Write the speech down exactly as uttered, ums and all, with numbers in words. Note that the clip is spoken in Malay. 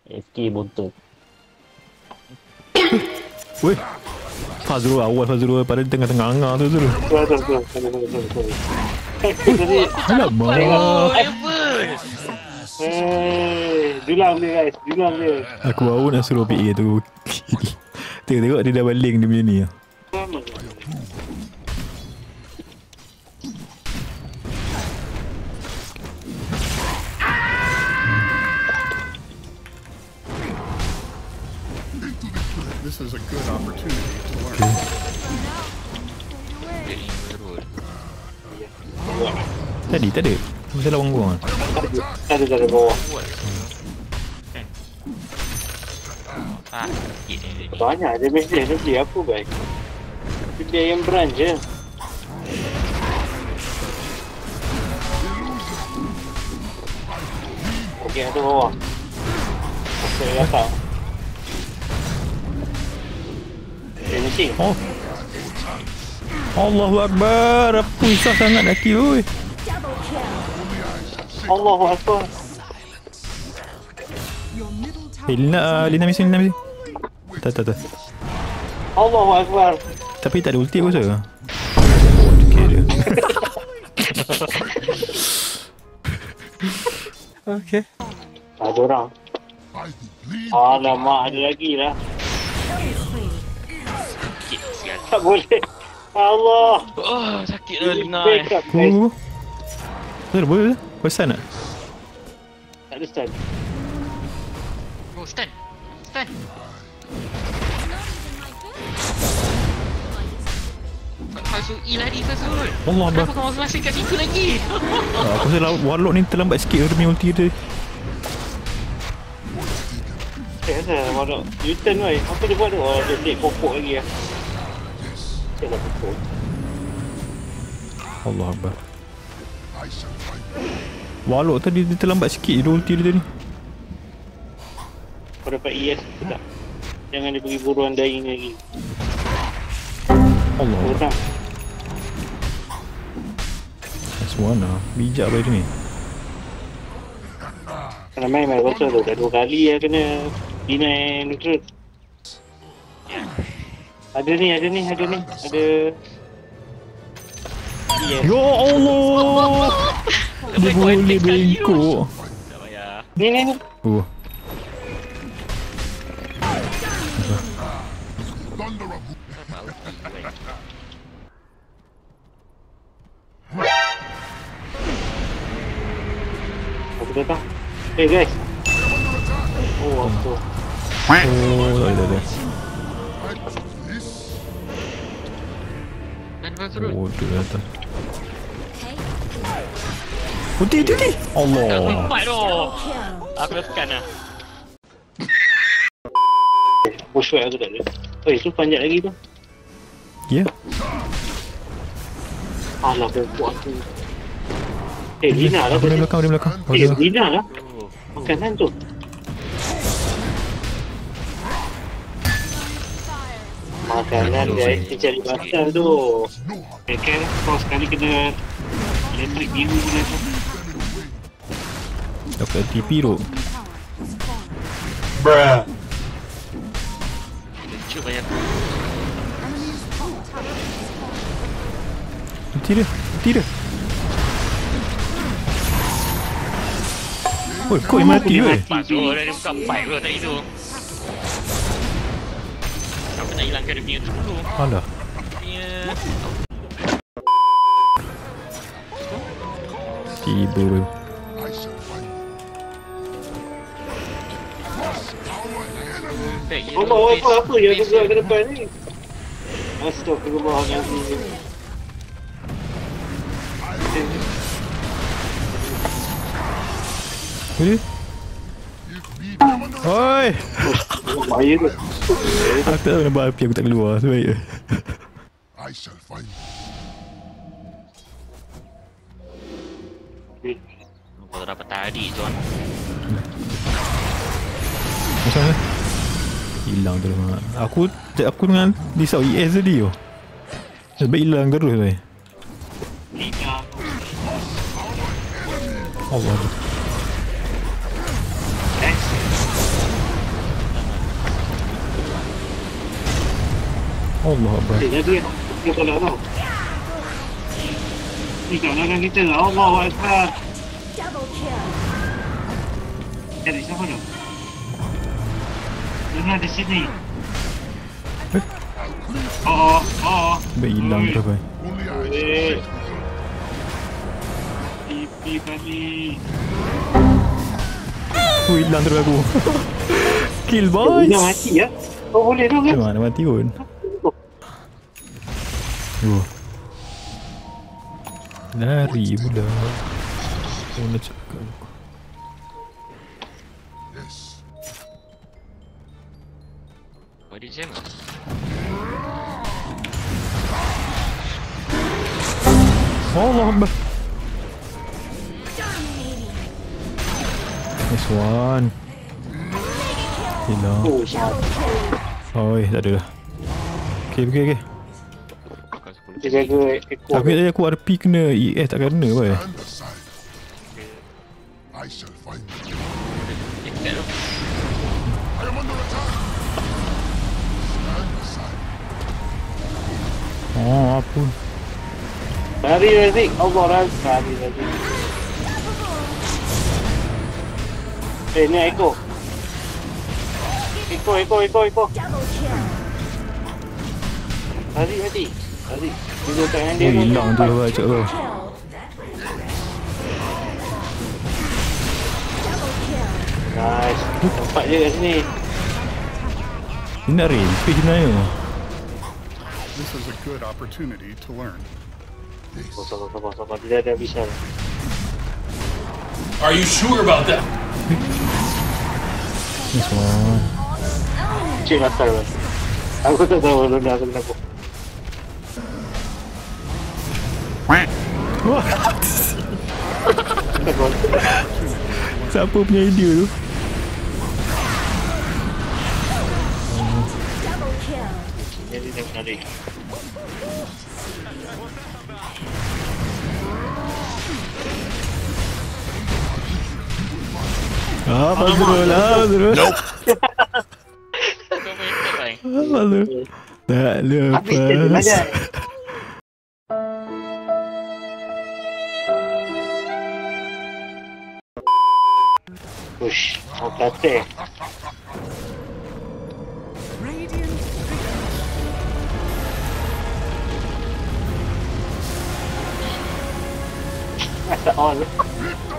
S K bontot. Weh. Fazrul awal Fazrul pada tengah-tengah angah tu tu. Betul betul betul. Tadi alamak. Eh, dulang dia guys, dulang dia. Aku baru nak suruh P A tu. Tengok-tengok dia dah baling dia punya ni. This is a good opportunity to learn. Tadi tak ada. Masa lawan gua. Ada ada bawah. Ah, sikit ni. Banyak damage dia, dia beli apa baik. Dia yang brand je. Okey, ada bawah. Okey, datang. Finishing. Oh. Allahu Akbar. Apa susah sangat nak kill oi. Allahu Akbar. Eh, Lina, Lina misi, Lina misi. Tak, tak, tak. Allahu Akbar. Tapi tak ada ulti aku rasa. Okay dia. Okay. Ada orang. Alamak, ada lagi lah. Sikit sekali. Tak boleh. Allah. Oh, sakit dah Lina. Break up, guys. Oh. Boleh, boleh. Pesan tak? Tak ada stun. Oh, stun. Stun. Masuk E lari Fazrul. Allah Kenapa Akbar. kau masih kat situ lagi? Ah, aku rasa Warlock ni terlambat sikit dia punya ulti dia. Eh, asal waduh. U-turn woi. Apa dia buat tu? Oh, dia take pokok lagi lah. Cik lah pokok. Allah Akbar. Warlock tadi dia terlambat sikit dia ulti dia tadi. Kau dapat E S ke tak? Jangan dia pergi buruan dying lagi. Allah Oh, Akbar. tak. Semua bijak pada ni. Kena main main betul tu. Dah dua kali lah kena deny neutral. Ada ni, ada ni, ada ni. Ada... Yes. Ya Allah. Dia boleh bengkok. Tak payah. Ni, ni, ni. Oh. Aku datang. Eh guys. Oh, apa tu? Oh, tak ada, tak ada. Dan Fazrul. Oh, tu datang. Ulti, ulti, ulti. Allah. Empat tu. Aku dah tekan lah. Push back aku tak ada. Eh, tu panjat lagi tu. Ya. Alah, berbuat aku. Eh, Lina lah. Aku dari belakang, dari belakang. Oh, Eh, dah. Lina lah. Makanan tu. Makanan guys, dia cari pasal tu. Eh kan, kau sekali kena elektrik biru pula tu. Dapat T P tu. Bruh. Lucu banyak. Ulti dia, ulti dia. Oi, kau yang mati weh. Fazrul dah buka pipe tu tadi tu. Aku nak hilangkan dia punya tu dulu. Alah. Punya... Tiba weh. Allah, apa apa yang aku gerak ke depan ni? Astagfirullahaladzim. Boleh? Oi! Bahaya tu. Aku tak tahu nampak api aku tak keluar. Sebaik. I shall find Kau tak dapat tadi tuan. Macam mana? Hilang terus. Aku aku dengan risau E S tadi tu. Sebab hilang terus weh. Allah. Allah Akbar. Eh, jadi dia tolak tau. Ni kat belakang kita lah. Allahu Akbar. Eh, siapa tu? Dengar di sini. Eh? Oh, oh, oh. Baik hilang tu apa? Eh. Pipi kali. Oh, hilang terus aku. Kill boys. Dia mati ya? Oh, boleh tu kan? Macam mana mati pun? Oh. Lari pula. Oh, nak cakap. Body jam lah. Allah Akbar. Nice one. Hilang. Oh, siapa? Oi, tak ada lah. Okay, okay, okay. Dia jaga ekor. Tapi tadi aku R P kena E S tak kena apa eh? I shall find you. Eh, tak tu. I am under attack. Stand aside. Oh, apa? Lari Razik. Allah Razik. Lari Razik. Eh, ni ekor. Ekor, ekor, ekor, ekor. Lari, lari. Lari. Duduk kat dengan dia. Oh, hilang tu lah cak tu. Nice. Nampak je kat sini. Dia nak rampage sebenarnya. This is a good opportunity to learn. Oh, sabar, sabar, sabar. Dia dah habis dah. Are you sure about that? Nice one. Cik nakal lah. Aku tak tahu Luna aku kenapa. Siapa punya idea tu? Jadi dia menarik. Ah, Fazrul lah, Fazrul. Kau main tak lain. Ah, Fazrul. Tak Habis dia lepas. belajar. Ush, mau kata. Masa on.